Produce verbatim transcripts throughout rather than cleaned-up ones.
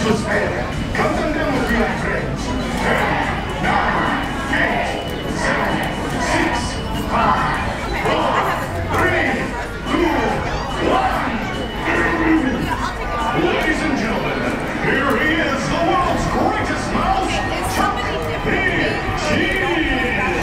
to spare. Count them down with you, my friends. Ten, nine, eight, seven, six, five, four, three, two, one. Ladies and gentlemen, here he is, the world's greatest mouse. Big cheese.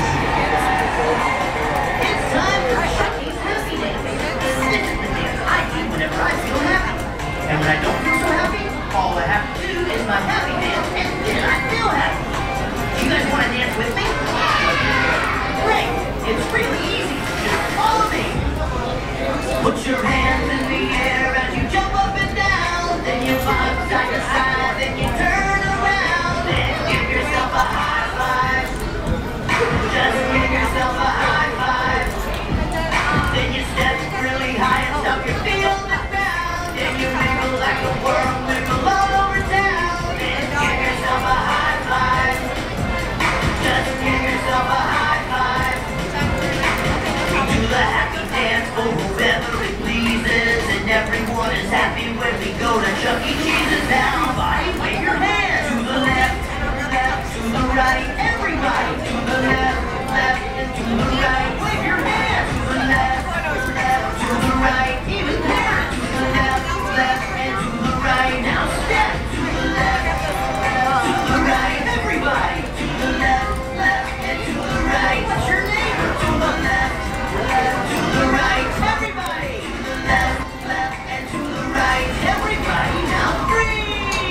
It's time for Chucky's Happy Dance. This is the dance I do whenever I feel happy. And when I don't feel so happy, all I have to do is my happy dance, and then I feel happy. Do you guys want to dance with me? Great! It's really easy. Just follow me. Put your hands in the air as you jump up and down. Then you bob side to side. Then you turn around and give yourself a high five. Just give yourself a high five. Then you step really high and stop your feet on the ground. Then you wiggle like a worm, wiggle all over town. And give yourself a high five. Just give yourself a high five. We do the happy dance for whoever it pleases. And everyone is happy when we go to Chuck E. Cheese's. Now everybody wave your hands to the left, left, to the right. Everybody to the left, left, and to the right. Wave your hands to the left, left, to the right. Even there, to the left, left, and to the right. Now step to the left, left, to the right. Everybody to the left, left, and to the right. What's your neighbor? To the left, left, to the right. Everybody to the left, left, and to the right. Everybody now freeze.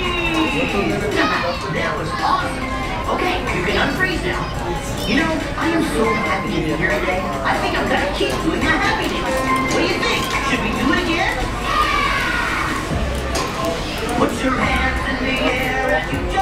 That was awesome. Okay, you can unfreeze now. You know, I am so happy to be here today. I think I'm gonna keep doing my happy dance. What do you think? Should we do it again? Put your hands in the air as you jump.